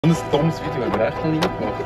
Ein dummes Video haben wir echt noch nie gemacht.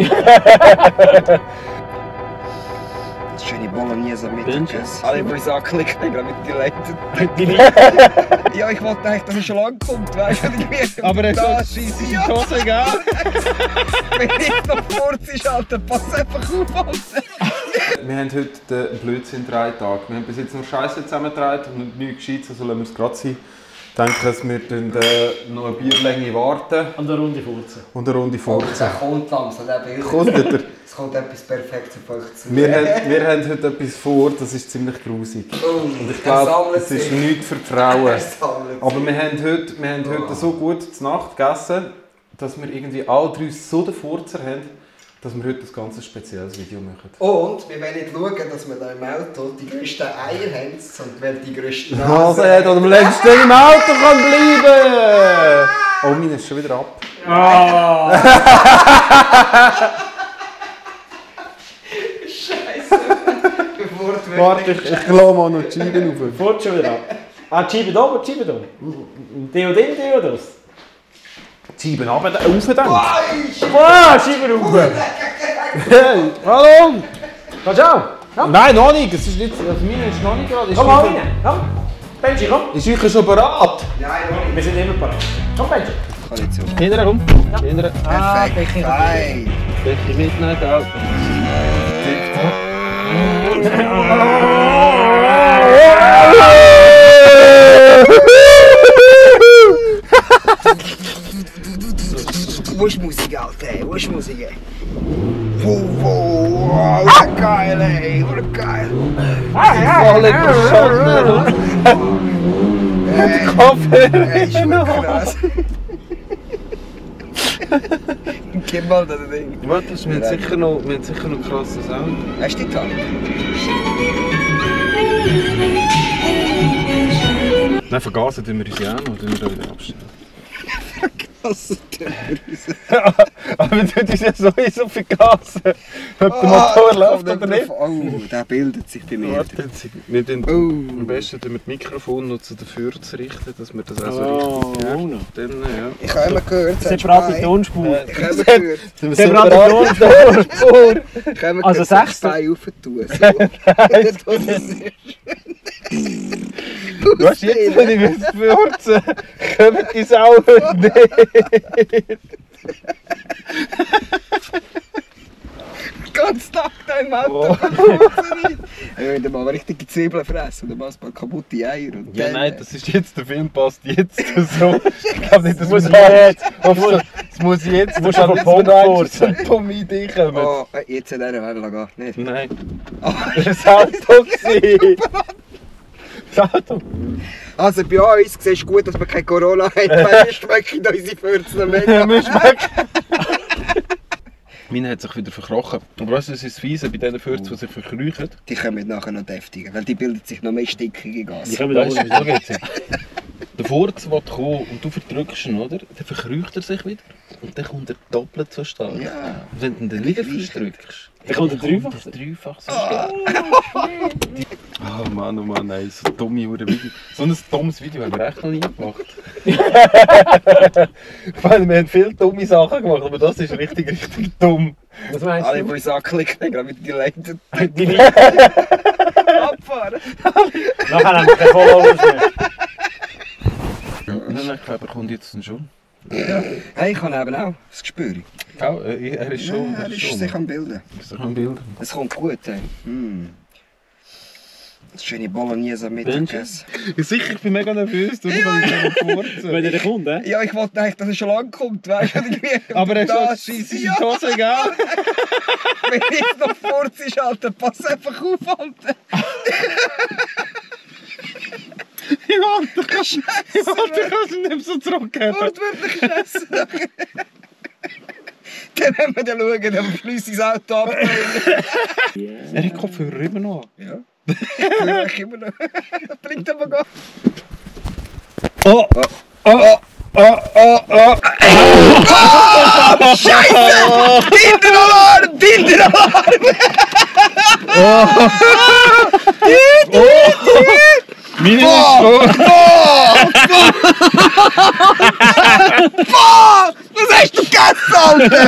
Das schöne Bolognese mit Mittagessen. Alle, die uns anklicken, haben gerade mit die Leute. Ja, ich wollte eigentlich, dass es schon lange kommt, weißt du? Aber er sagt, es ist die Hose egal. Wenn nicht noch kurz ist, Alter, pass einfach auf, Alter. Wir haben heute den Blödsinn 3 Tage. Wir haben bis jetzt nur Scheiße zusammengetragen und nichts Gescheites, also lassen wir es gerade sein. Ich denke, dass wir noch eine Bierlänge warten. Und eine Runde furzen. Und eine Runde furzen. Der kommt langsam, der Bild. Kommt er? Es kommt etwas Perfektes auf euch zu. Wir haben heute etwas vor, das ist ziemlich grusig. Und ich glaube, es ist nichts für die Frauen. Aber wir haben heute so gut zur Nacht gegessen, dass wir irgendwie alle drei so den Furzer haben, dass wir heute ein ganz spezielles Video machen. Und wir wollen nicht schauen, dass wir da im Auto die grössten Eier haben, sondern wer die grössten Nase hat oder am längsten im Auto kann bleiben. Oh, meine ist schon wieder ab. Scheiße. Warte, ich lasse mal noch die Scheiben rauf. Fort schon wieder ab. Ah, die Scheibe da oder die Scheibe da? Die und den, die oder das? Die Scheiben rauf dann. Wow, Scheibe rauf! Hey, hallo! Komm schon! Komm. Nein, noch nicht. Es ist nicht, also meine ist noch nicht gerade. Komm mal rein! Komm! Benji, komm! Ist sicher schon bereit? Nein, noch nicht. Wir sind immer bereit. Komm, Benji! Kann nicht so. Hinterher, komm. Hinterher. Perfekt. Nein. Becky mitnehmen, gell? Wuschmusik, Alter. Wuschmusik. Wow, das ist geil, ey. Das ist geil. Voll überschatten. Kaffee. Ey, ist wirklich krass. Gib mal das Ding. Warte, wir haben sicher noch krassen Sound. Hast du die Tag? Nein, vergasen tun wir uns ja auch noch, tun wir da wieder abstellen. Was tun wir uns? Aber wir tun uns ja sowieso vergasen, ob der Motor läuft oder nicht. Oh, der bildet sich bei mir. Warte, wir tun am besten das Mikrofon noch zu den Führern richten, dass wir das auch so richtig hören. Dann, ja. Ich habe immer gehört, Separate Tonspur. Ich habe immer gehört. Separate Tonspur! Ich habe immer Also gehört, 6. Bein aufzutun. Du hast jetzt, wenn ich will fürzen, kommen die Sauer nicht. Ganz Tag da im Auto. Wenn du mal richtige Zwiebeln fressen oder mal ein paar kaputte Eier. Und Ja, dann, nein, das ist jetzt, der Film passt jetzt so. Ich glaube nicht, das muss jetzt. Das muss jetzt. Du musst aber Punkt furzen. So dumme Idee kommen. Oh, jetzt in dieser Welle gar nicht. Nein. Das war das Auto. Das Auto. Also bei uns siehst du gut, dass wir kein Corona haben, weil wir schmecken unsere Fürzen mega. Wir schmecken. Meine hat sich wieder verkrochen. Aber weißt du, das ist das Fiese bei diesen Fürzen, die sich verkriechen? Die kommen nachher noch deftiger, weil die bildet sich noch mehr stickige Gas. Die kommen Weißt du, da wieso geht's jetzt? Der Furz will kommen und du verdrückst ihn, oder? Dann verkriecht er sich wieder und dann kommt er doppelt so stark. Ja. Und wenn du ihn dann wieder verdrückst, Dann kommt er dreifach. dreifach so stark. Oh Mann, ey, so dumme Video. So ein dummes Video haben wir echt noch nie gemacht. Ich meine, wir haben viele dumme Sachen gemacht, aber das ist richtig dumm. Was meinst Alle, die du? uns anklicken, haben gerade mit die Leute Die abfahren. Nachher haben wir keine Followers mehr. Nein, ich glaube, er kommt jetzt schon. Hey, ich habe eben auch das Gespür. Er ist schon. Ja, er ist sich am Bilden. Ist doch ein Bild. Es kommt gut, hey. Das schöne Bolognese mit Mittagessen. Sicher, ich bin mega nervös, du kannst nicht furzen. Wenn er kommt, hä? Ja, ich wollte eigentlich, dass er schon lange kommt, weißt du? Aber er sagt, Scheisse ist die Hose egal. Wenn jetzt noch Furz ist, Alter, pass einfach auf, Alter. Ich warte, kannst du nicht mehr so zurückgeben. Wortwörtlich Scheiße. Dann werden wir dann schauen, ob wir schliessen das Auto ab. Er hat Kopfhörer immer noch. Ja. Höre ich immer noch. Das bringt aber gar Scheiße! Tinteralarm! Meine ist schon. Was hast du gegessen? Alter!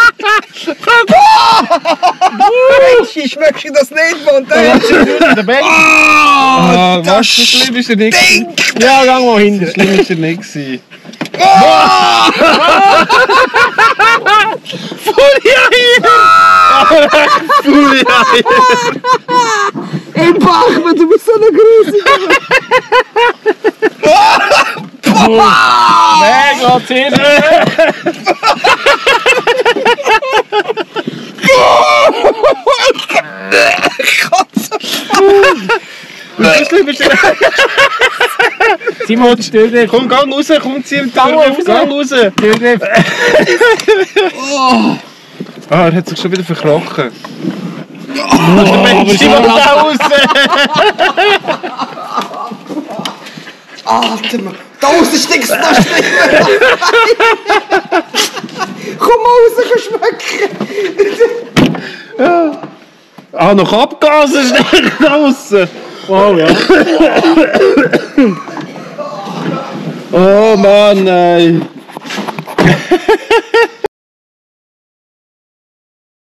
Mensch, schmeckst du das nicht, Mann? Der Beck. Was? So schlimm ist er nicht. Ja, gang mal hinten. So schlimm ist er nicht gewesen. Ey, Bachmann, du bist so eine Grüße! Mega Zähne! Simon, stell dich! Komm, gang raus, komm, zieh den Gang raus! Ah, er hat sich schon wieder verkrochen. Aber Simon, da raus! Alter, Mann! Da außen stinkst du noch schlimmer! Komm mal raus, schmecken! Ah, noch abgasen, schnell draussen! Wow, ja. Oh Mann, nein!